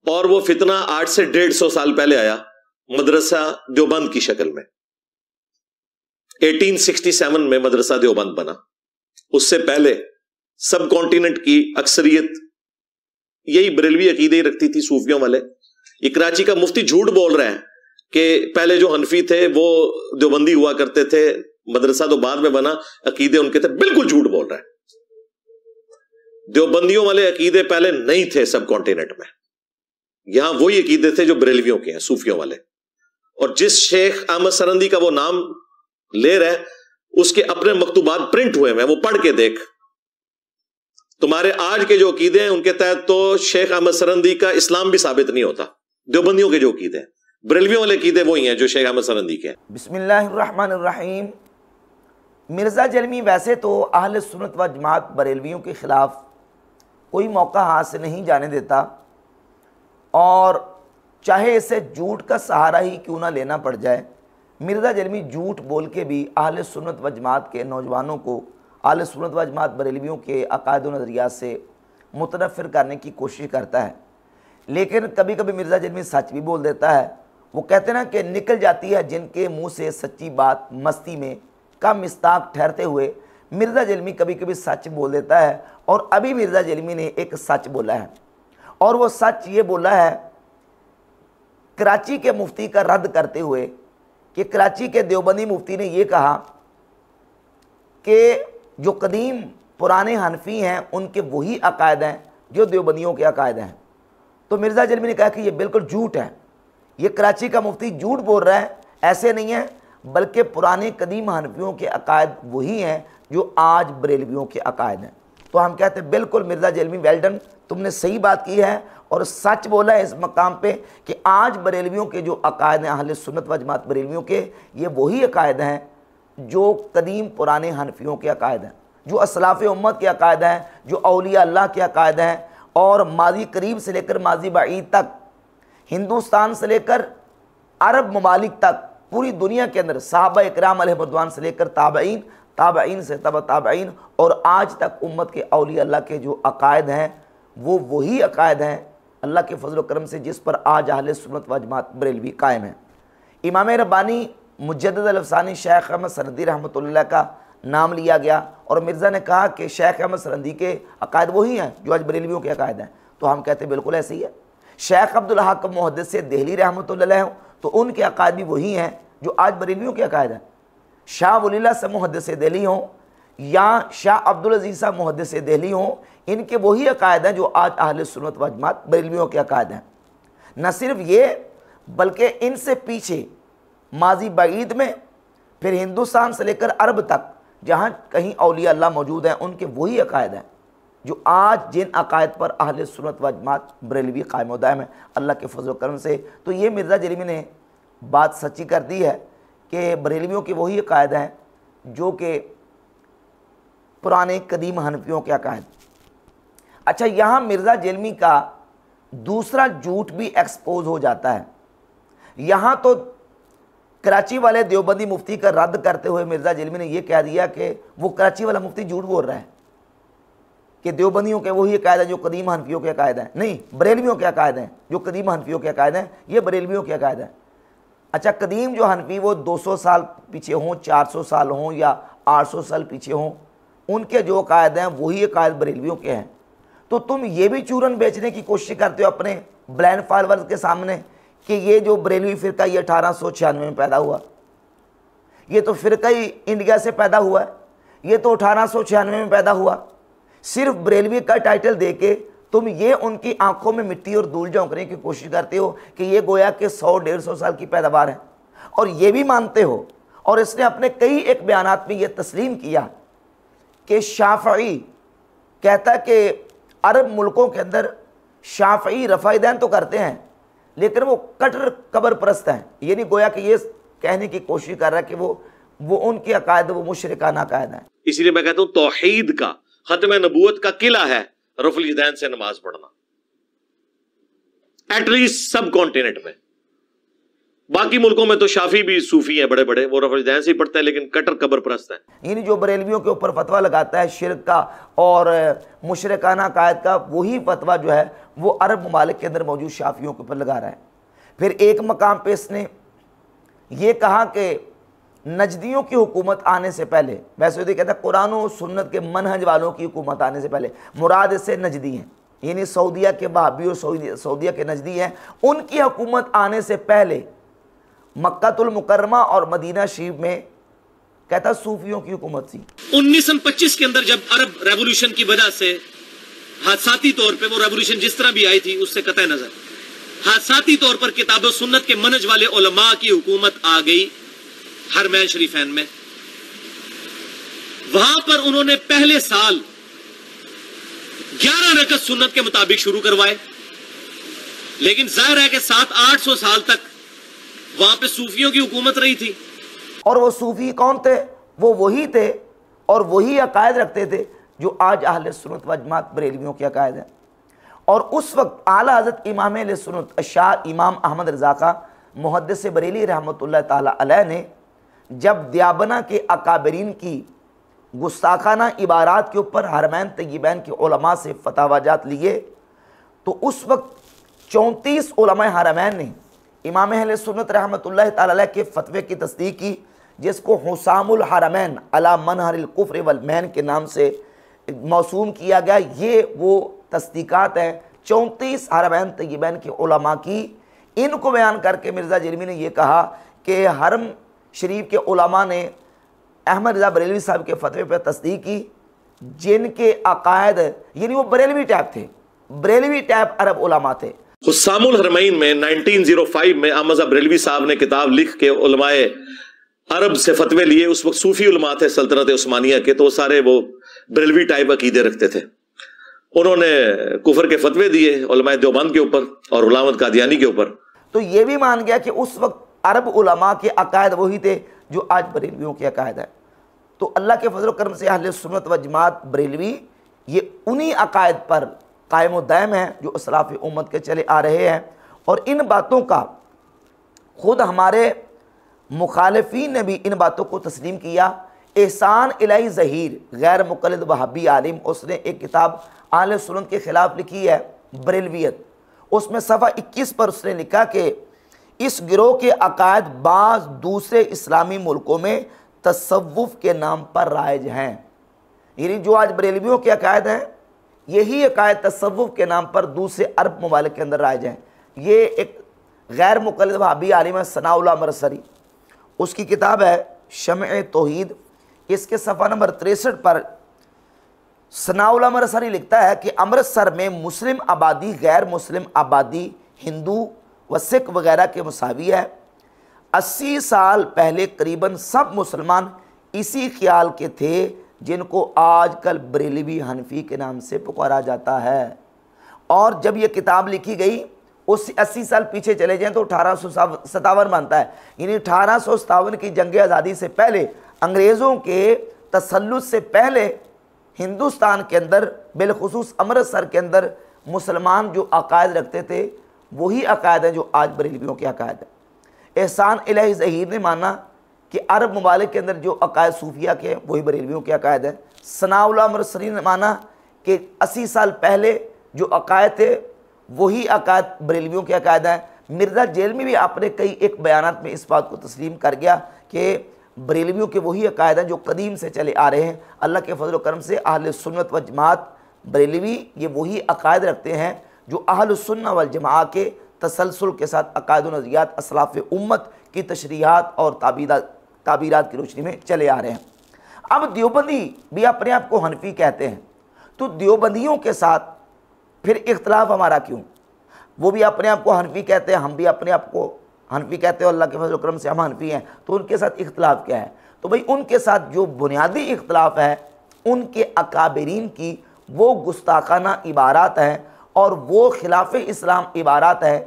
और वो फितना आज से 150 साल पहले आया, मदरसा देवबंद की शक्ल में। 1867 में मदरसा देवबंद बना। उससे पहले सब कॉन्टिनेंट की अक्सरियत यही बरेलवी अकीदे ही रखती थी, सूफियों वाले। ये कराची का मुफ्ती झूठ बोल रहा है कि पहले जो हनफी थे वो देवबंदी हुआ करते थे, मदरसा तो बाद में बना, अकीदे उनके थे। बिल्कुल झूठ बोल रहा है। देवबंदियों वाले अकीदे पहले नहीं थे सब कॉन्टिनेंट में। यहां वही अकीदे थे जो बरेलवियों के हैं, सूफियों वाले। और जिस शेख अहमद सरंदी का वो नाम ले रहा है, उसके अपने मकतूबात प्रिंट हुए हैं, वो पढ़ के देख। तुम्हारे आज के जो अकीदे हैं उनके तहत तो शेख अहमद सरंदी का इस्लाम भी साबित नहीं होता। देवबंदियों के जो अकीदे हैं, बरेलवियों वाले अकीदे वही हैं जो शेख अहमद सरंदी के हैं। बिस्मिल्लाहिर्रहमानिर्रहीम। मिर्ज़ा जलमी वैसे तो अहले सुन्नत व जमात बरेलवियों के ख़िलाफ़ कोई मौका हाथ से नहीं जाने देता, और चाहे इसे झूठ का सहारा ही क्यों ना लेना पड़ जाए, मिर्ज़ा जलमी झूठ बोल के भी अहले सुन्नत व जमात के नौजवानों को अहले सुन्नत व जमात बरेलवियों के अकायद व नज़रियात से मुतनफ़िर करने की कोशिश करता है। लेकिन कभी कभी मिर्ज़ा जलमी सच भी बोल देता है। वो कहते हैं ना कि निकल जाती है जिनके मुंह से सच्ची बात मस्ती में का मिस्ताक ठहरते हुए मिर्ज़ा जलमी कभी कभी सच बोल देता है। और अभी मिर्ज़ा जलमी ने एक सच बोला है, और वो सच ये बोला है कराची के मुफ्ती का रद्द करते हुए कि कराची के देवबंदी मुफ्ती ने ये कहा कि जो कदीम पुराने हनफी हैं उनके वही अकायद हैं जो देवबंदियों के अकायद हैं। तो मिर्ज़ा जलमी ने कहा कि ये बिल्कुल झूठ है, ये कराची का मुफ्ती झूठ बोल रहा है, ऐसे नहीं है, बल्कि पुराने कदीम हनफियों के अकायद वही हैं जो आज बरेलवियों के अकायद हैं। तो हम कहते हैं बिल्कुल मिर्ज़ा जलमी वेल डन, तुमने सही बात की है और सच बोला है इस मकाम पे कि आज बरेलवियों के जो अकायद हैं अहले सुन्नत व जमात बरेलवियों के, ये वही अकायद हैं जो कदीम पुराने हनफियों के अकायद हैं, जो असलाफ़ उम्मत के अकायद हैं, जो औलिया अल्लाह के अकायद हैं। और माजी करीब से लेकर माजी बाईद तक, हिंदुस्तान से लेकर अरब ममालिक तक, पूरी दुनिया के अंदर सहाबा इकराम अलैहिर्रिज़वान से लेकर ताबईन, ताबईन से तब ताबईन और आज तक उम्मत के औलिया अल्लाह के जो अकायद हैं वो वही अकायद हैं अल्लाह के फजल करम से जिस पर आज अहले सुन्नत व जमात बरेलवी कायम है। इमाम रब्बानी मुजद्दिद अल-अफ़सानी शेख अहमद सरंदी रहमतुल्लाह का नाम लिया गया और मिर्ज़ा ने कहा कि शेख अहमद सरंदी के अकायद वही हैं जो आज बरेलवियों के अकायद हैं। तो हम कहते हैं बिल्कुल ऐसे ही है। शेख अब्दुल हक मुहद्दिस देहली रहमतुल्लाह तो उनके अकायद भी वही हैं जो आज बरेलवियों के अकायद हैं। शाह वलील्लाह से मुहद्दिस देहली हों या शाह अब्दुल अज़ीज़ साहब मुहद्दिस देहली हों, इनके वही अकायद हैं जो आज अहले सुन्नत व जमात बरेलवियों के अकायद हैं। न सिर्फ ये बल्कि इनसे पीछे माजी बाईद में फिर हिंदुस्तान से लेकर अरब तक जहाँ कहीं औलिया अल्लाह मौजूद हैं उनके वही अकायद हैं जो आज जिन अकायद पर अहले सुन्नत व जमात बरेलवी कायम दायम है अल्लाह के फजल करम से। तो ये मिर्ज़ा जलमी ने बात सच्ची कर दी है कि बरेलवियों के वही अकायद हैं जो कि पुराने कदीम हनफियों के अकायद। अच्छा, यहाँ मिर्ज़ा जलमी का दूसरा झूठ भी एक्सपोज हो जाता है। यहाँ तो कराची वाले देवबंदी मुफ्ती का रद्द करते हुए मिर्ज़ा जलमी ने यह कह दिया कि वो कराची वाला मुफ्ती झूठ बोल रहा है कि देवबंदियों के वही अकायद हैं जो कदीम हनफियों के अकायद हैं। नहीं, बरेलवियों के अकायद हैं जो कदीम हनफियों के अकायद हैं, ये बरेलवियों के अकायद हैं। अच्छा, कदीम जो हनफी वो 200 साल पीछे हों, 400 साल हों या 800 साल पीछे हों, उनके जो अकायद हैं वही अकायद बरेलवियों के हैं। तो तुम ये भी चूरन बेचने की कोशिश करते हो अपने ब्लाइंड फॉलोअर्स के सामने कि ये जो बरेलवी फ़िरका ये 1896 में पैदा हुआ, ये तो फ़िरका ही इंडिया से पैदा हुआ है, ये तो 1896 में पैदा हुआ। सिर्फ बरेलवी का टाइटल देके तुम ये उनकी आंखों में मिट्टी और धूल झोंकने की कोशिश करते हो कि ये गोया के 100-150 साल की पैदावार है, और ये भी मानते हो। और इसने अपने कई एक बयानात में ये तस्लीम किया कि शाफ़ई कहता कि अरब मुल्कों के अंदर शाफ़ई रफ़ाइदैन तो करते हैं लेकिन वो कट्टर कब्र परस्त हैं। ये नहीं गोया कि ये कहने की कोशिश कर रहा है कि वो उनके अकायद वो मुशरिकाना अकायद हैं। इसीलिए मैं कहता हूं तौहीद का खत्म नबूवत का किला है रफ़ुल यदैन से नमाज पढ़ना, एटलीस्ट सब कॉन्टिनेंट में। बाकी मुल्कों में तो शाफी भी सूफी हैं बड़े बड़े, वो रफ़ुल यदैन से ही पढ़ते हैं लेकिन कट्टर कब्र परस्त हैं। यानी जो बरेलवियों के ऊपर फतवा लगाता है शिर्क का और मुशरिकाना अकायद का, वही फतवा जो है वो अरब ममालिक के अंदर मौजूद शाफियों के ऊपर लगा रहा है। फिर एक मकाम पे इसने ये कहा कि नजदियों की हुकूमत आने से पहले, वैसे तो कहता है कुरान और सुन्नत के मनहज वालों की हुकूमत आने से पहले, मुराद इससे नजदी हैं, यानी सऊदिया के वहाबी और सऊदिया के नजदी हैं, उनकी हुकूमत आने से पहले मक्कातुल मुकर्रमा और मदीना शरीफ में कहता सूफियों की हुकूमत थी। 1925 के अंदर जब अरब रेवोल्यूशन की वजह से हादसाती तौर पे, वो रेवोल्यूशन जिस तरह भी आई थी उससे कतई नजर, हादसाती तौर पर किताब सुन्नत के मनहज वाले उलमा की हुकूमत आ गई हरमैन शरीफैन में। वहां पर उन्होंने पहले साल 11 रकअत सुन्नत के मुताबिक शुरू करवाए, लेकिन जाहिर है कि 700-800 साल तक वहां पे सूफियों की हुकूमत रही थी। और वो सूफी कौन थे? वो वही थे और वही अकायद रखते थे जो आज अहले सुन्नत व जमात बरेलवियों के अकायद हैं। और उस वक्त आला हज़रत इमाम अहले सुन्नत शाह इमाम अहमद रज़ा का मुहद्दिस बरेली रहमतुल्लाह ताला अलैह ने जब दियाबना के अकाबरीन की गुस्ताखाना इबारात के ऊपर हरमैन तय्यबैन के उलमा से फतावाजात लिए, तो उस वक्त 34 उलमा हरमैन ने इमाम अहले सुन्नत रहमतुल्लाह ताला अलैह के फतवे की तस्दीक की, जिसको हुसामुल हरमैन अला मनहरिल कुफ्र वल मैन के नाम से मौसूम किया गया। ये वो तस्दीकात हैं 34 हरमैन तय्यबैन के उलमा की। इनको बयान करके मिर्ज़ा जरमी ने यह कहा कि हरम शरीफ के उलमा ने अहमद रज़ा बरेलवी साहब के फतवे पर तस्दीक की, जिनके अकायद यानी वो बरेलवी टाइप थे, बरेलवी टाइप अरब उलमा थे। हुस्सामुल हरमैन में 1905 में अहमद रज़ा बरेलवी साहब ने किताब लिख के उलमाए अरब से फतवे लिए। उस वक्त सूफी उलमा थे सल्तनत उस्मानिया के, तो सारे वो बरेलवी टाइप अकीदे रखते थे। उन्होंने कुफर के फतवे दिए उलमाए देवबंद के ऊपर और गुलाम कादियानी के ऊपर। तो ये भी मान गया कि उस वक्त अरब उलमा के अकायद वही थे जो आज बरेलवियों के अकायद है। तो अल्लाह के फजल करम से अहले सुन्नत व जमात बरेलवी ये उन्हीं अकायद पर कायम दायम है जो असलाफ उम्मत के चले आ रहे हैं। और इन बातों का खुद हमारे मुखालिफीन ने भी इन बातों को तस्लीम किया। एहसान इलाही ज़हीर गैर मुक़ल्लिद वहाबी आलिम, उसने एक किताब अहले सुन्नत के ख़िलाफ़ लिखी है बरेलवियत। उसमें सफ़ा 21 पर उसने लिखा कि इस गिरोह के अकायद बाज़ दूसरे इस्लामी मुल्कों में तसव्वुफ़ के नाम पर राइज हैं। यानी जो आज बरेलवियों के अकायद हैं, यही अकायद तसव्वुफ़ के नाम पर दूसरे अरब ममालिक के अंदर राइज हैं। ये एक गैर मुक़ल्लिद वहाबी आलिम है सनाउल्लाह अमृतसरी, उसकी किताब है शम्अ तौहीद। इसके सफ़ा नंबर 63 पर सनाउल्लाह अमृतसरी लिखता है कि अमृतसर में मुस्लिम आबादी गैर मुस्लिम आबादी, हिंदू व सिख वगैरह के मुसावी है। 80 साल पहले करीबन सब मुसलमान इसी ख्याल के थे जिनको आजकल बरेलवी हनफी के नाम से पुकारा जाता है। और जब ये किताब लिखी गई उस 80 साल पीछे चले जाएं तो 1857 बनता है। यानी 1857 की जंग आज़ादी से पहले, अंग्रेज़ों के तसल्लुत से पहले हिंदुस्तान के अंदर बिलखुसूस अमृतसर के अंदर मुसलमान जो अकायद रखते थे वही अकायद हैं जो आज बरेलवियों के अकायद हैं। एहसान इलाही ज़हीर ने माना कि अरब ममालिक के अंदर जो अकायद सूफिया के हैं वही बरेलवियों के अकायद हैं। सनाउल्लाह अमृतसरी ने माना कि 80 साल पहले जो अकायद थे वही अकायद बरेलवियों के अकायद हैं। मिर्ज़ा जेलमी भी अपने कई एक बयानात में इस बात को तस्लीम कर गया कि बरेलवियों के वही अकायद हैं जो कदीम से चले आ रहे हैं। अल्लाह के फजल करम से अहले सुन्नत व जमात बरेलवी ये वही अकायद रखते हैं जो अहल सुन्नत वल जमात के तसलसल के साथ अकायद व नज़रियात असलाफ़ उम्मत की तशरीहात और ताबीरात की रोशनी में चले आ रहे हैं। अब देवबंदी भी अपने आप को हनफी कहते हैं, तो देवबंदियों के साथ फिर इख्तलाफ हमारा क्यों? वो भी अपने आप को हनफी कहते हैं, हम भी अपने आप को हनफी कहते हैं, अल्लाह के फजल करम से हम हनफी हैं, तो उनके साथ इख्तलाफ क्या है? तो भाई उनके साथ जो बुनियादी इख्तलाफ है उनके अकाबरीन की वो गुस्ताखाना इबारात हैं और वो खिलाफ इस्लाम इबारात है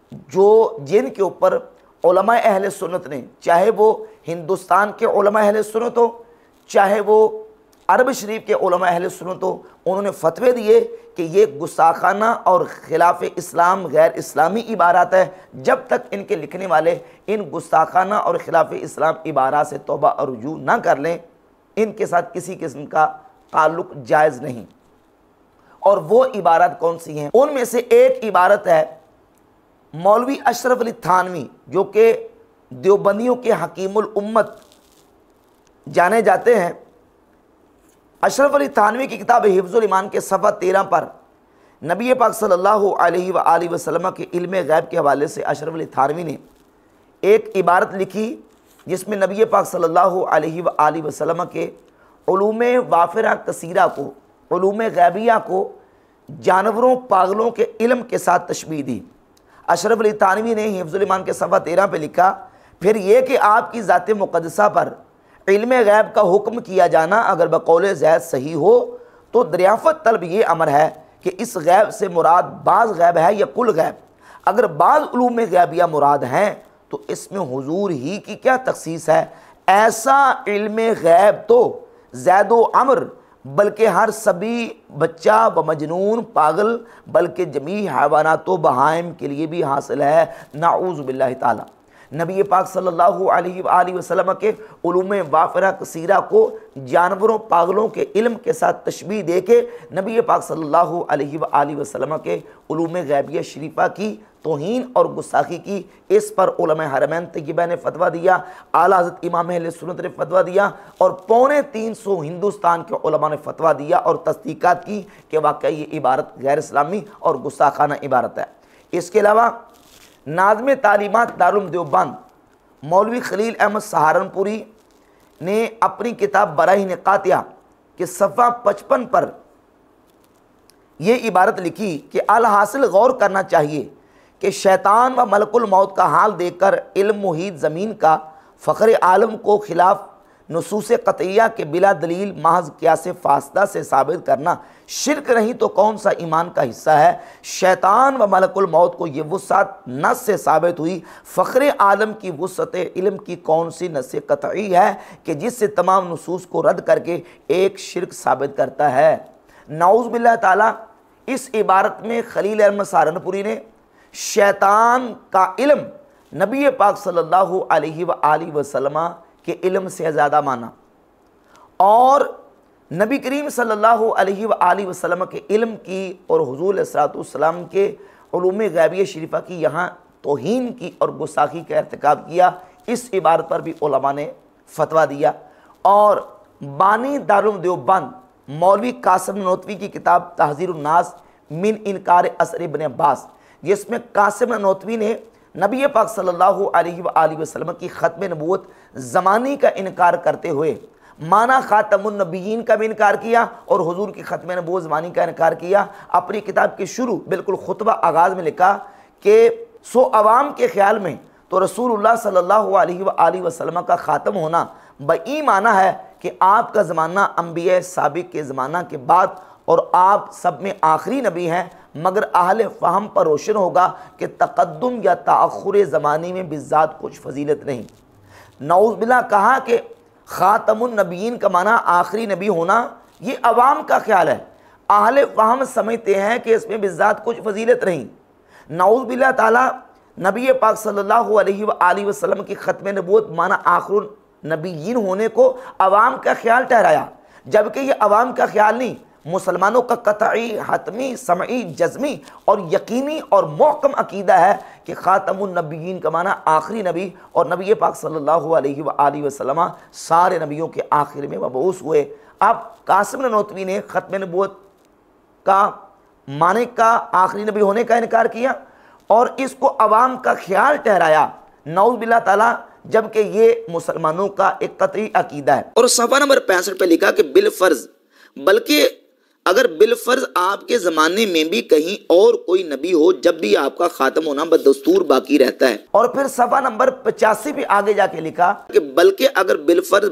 जो जिनके ऊपर उलमा अहले सुन्नत ने, चाहे वो हिंदुस्तान के उलमा अहले सुन्नत हो चाहे वो अरब शरीफ के उलमा अहले सुन्नत हो, उन्होंने फतवे दिए कि ये गुस्ताखाना और खिलाफ इस्लाम गैर इस्लामी इबारात है। जब तक इनके लिखने वाले इन गुस्ताखाना और खिलाफ इस्लाम इबारात से तौबा और रुजू ना कर लें, इनके साथ किसी किस्म का ताल्लुक़ जायज़ नहीं। और वो इबारत कौन सी हैं? उनमें से एक इबारत है मौलवी अशरफ अली थानवी, जो कि देवबंदियों के हकीमुल उम्मत जाने जाते हैं। अशरफ अली थानवी की किताब हिफ्जुल ईमान के सफ़ा 13 पर नबी पाक सल्लल्लाहु अलैहि वसल्लम के इल्म गैब के हवाले से अशरफ अली थानवी ने एक इबारत लिखी जिसमें नबी पाक सल्लल्लाहु अलैहि वसल्लम के उलूम वाफिरा कसीरा को, उलूम गैबिया को जानवरों पागलों के इल्म के साथ तशबीह दी। अशरफ अली थानवी ने हिफ्जुल ईमान के सफ़ा 13 पे लिखा, फिर यह कि आपकी ज़ात मुक़द्दसा पर इल्म गैब का हुक्म किया जाना अगर बकौल ज़ैद सही हो तो दरियाफ़त तलब ये अमर है कि इस गैब से मुराद बाज़ गैब है या कुल गैब। अगर बाज़ उलूम गैबिया मुराद हैं तो इसमें हुजूर ही की क्या तखसीस है? ऐसा इल्म गैब तो ज़ैद व अमर बल्कि हर सभी बच्चा व मजनून पागल बल्कि जमी हैवानात व बहाइम के लिए भी हासिल है। नाऊज़ु बिल्लाहि ताला। नबी पाक सल्लल्लाहु अलैहि वसल्लम के उलूम वाफिरा कसीरा को जानवरों पागलों के इल्म के साथ तशबीह दे के नबी पाक सल्लल्लाहु अलैहि वसल्लम के उलूम गैबिया शरीफा की तौहीन और गुस्ताखी की। इस पर उलमा हरमैन तय्यबा ने फतवा दिया, आला हज़रत इमाम अहले सुन्नत ने फतवा दिया और 350 हिंदुस्तान के उलमा ने फतवा दिया और तस्दीकात की कि वाकई ये इबारत गैर इस्लामी और गुस्ताखाना इबारत है। इसके अलावा नाज़्म तालीमात दारुल देवबंद मौलवी खलील अहमद सहारनपुरी ने अपनी किताब बराहीन कातिया के सफ़ा 55 पर यह इबारत लिखी कि अल हासिल गौर करना चाहिए कि शैतान व मलकुल मौत का हाल देखकर इल्म मुहीत ज़मीन का फ़ख्र आलम को खिलाफ नुसूस क़तइया के बिला दलील महज क़ियास फासदा से साबित करना शिरक नहीं तो कौन सा ईमान का हिस्सा है? शैतान व मलकुल मौत को ये वुसअत नस से साबित हुई, फ़ख्र आलम की वुसअत इल्म की कौन सी नस क़तई है कि जिससे तमाम नुसूस को रद्द करके एक शिरक साबित करता है? नाऊज़ बिल्लाह ताला। इस इबारत में खलील अहमद सहारनपुरी ने शैतान का इल्म नबी पाक सल्लल्लाहु अलैहि वसल्लम के इल्म से ज़्यादा माना और नबी करीम सल्लल्लाहु अलैहि वसल्लम के इल्म की और हुजूर अलैहिस्सलाम के उलूम गैबिया शरीफा की यहाँ तौहीन की और गुस्ताखी का इर्तिकाब किया। इस इबारत पर भी उलमा ने फतवा दिया। और बानी दारुल देवबंद मौलवी कासिम ननौतवी की किताब तहज़ीरुन नास मिन इनकार असर इब्न अब्बास, जिसमें कासिम ननौतवी ने नबी पाक सल्लल्लाहु अलैहि वसल्लम की ख़त्म नबूवत ज़मानी का इनकार करते हुए माना ख़ातमुन नबिय्यीन का भी इनकार किया और हुजूर की ख़त्म नबूवत ज़मानी का इनकार किया। अपनी किताब के शुरू बिल्कुल खुतबा आगाज़ में लिखा कि सो अवाम के ख़्याल में तो रसूलुल्लाह सल्लल्लाहु अलैहि वसल्लम का ख़ातम होना बई माना है कि आपका ज़माना अंबिया साबिक़ के ज़माना के बाद और आप सब में आखिरी नबी हैं, मगर अहले फ़हम पर रोशन होगा कि तक़द्दुम या ताख़ुर ज़माने में बिज़ात कुछ फजीलत नहीं। नऊज़ बिल्लाह। कहा कि ख़ातमुन नबिय्यीन का माना आखिरी नबी होना ये अवाम का ख्याल है, अहले फ़हम समझते हैं कि इसमें बिज़ात कुछ फजीलत नहीं। नऊज़ बिल्लाह ताला। नबी पाक सल्लल्लाहु अलैहि वसल्लम की ख़त्म नबूवत माना आखिरुन नबिय्यीन होने को अवाम का ख्याल ठहराया, जबकि ये अवाम का ख्याल नहीं, मुसलमानों का कतई हतमी समई जज़मी और यकीनी और मोहकम अकीदा है कि ख़ातमुन नबिय्यीन का माना आखिरी नबी और नबी पाक सल्लल्लाहु अलैहि वसल्लम सारे नबियों के आखिर में मबऊस हुए। अब कासिम ननौतवी ने ख़त्म नबूवत का माने का आखिरी नबी होने का इनकार किया और इसको अवाम का ख्याल ठहराया, नऊज़ बिल्लाह ताला, जबकि ये मुसलमानों का एक कतई अकीदा है। और सफ़ा नंबर 65 पे लिखा कि बिल फ़र्ज़, बल्कि अगर बिलफर्ज आपके ज़माने में भी कहीं और कोई नबी हो जब भी आपका ख़ात्म होना बदस्तूर बाकी रहता है। और फिर सफ़ा नंबर 85 पे आगे जाके लिखा कि बल्कि अगर बिलफर्ज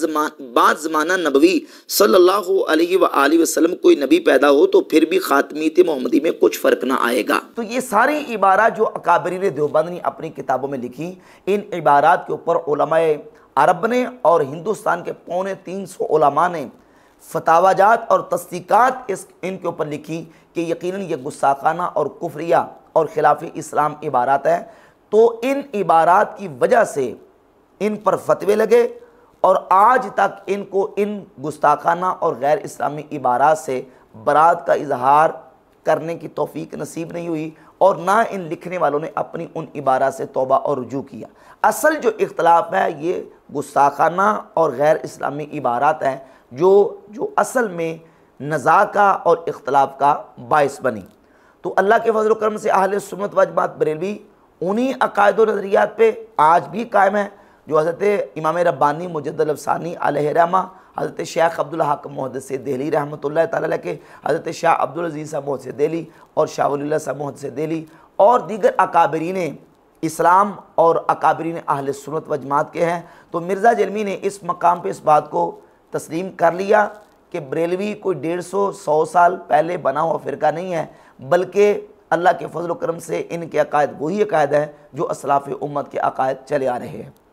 बाद ज़माना नबवी सल्लल्लाहु अलैहि वसल्लम कोई नबी पैदा हो तो फिर भी ख़ातमीत मोहम्मदी में कुछ फ़र्क ना आएगा। तो ये सारी इबारत जो अकाबरीन देवबंद ने अपनी किताबों में लिखी, इन इबारत के ऊपर उलमाए अरब ने और हिंदुस्तान के 350 उलमा ने फतावाजात और तस्दीकात इनके ऊपर लिखी कि यकीनन ये गुस्साखाना और कुफरिया और खिलाफ इस्लाम इबारत है। तो इन इबारत की वजह से इन पर फतवे लगे और आज तक इनको इन गुस्ताखाना और गैर इस्लामी इबारत से बरात का इजहार करने की तौफीक नसीब नहीं हुई और ना इन लिखने वालों ने अपनी उन इबारत से तौबा और रुजू किया। असल जो इख्तलाफ है ये गुस्ताखाना और गैर इस्लामी इबारत हैं जो असल में नज़ा का और इख्तलाफ का बायस बनी। तो अल्लाह के फजल करम से अहले सुन्नत व जमात बरेलवी उन्हीं अकायद और नज़रियात पे आज भी कायम है जो हज़रत इमाम रब्बानी मुजद्दिद अफ़सानी अलैहि रहमा, हज़रत शेख अब्दुल हक मुहद्दिस दिल्ली रहमतुल्लाह तआला अलैह के, हज़रत शाह अब्दुल अज़ीज़ साहब मुहद्दिस दिल्ली और शाह वलीउल्लाह साहब मुहद्दिस दिल्ली और दीगर अकाबरीन इस्लाम और अकाबरीन अहले सुन्नत व जमात के हैं। तो मिर्ज़ा जलमी ने इस मकाम पे इस बात को तस्लीम कर लिया कि बरेलवी कोई 150-100 साल पहले बना हुआ फ़िरका नहीं है, बल्कि अल्लाह के फजल करम से इनके अकायद वही अकायद हैं जो असलाफ़ उम्मत के अकायद चले आ रहे हैं।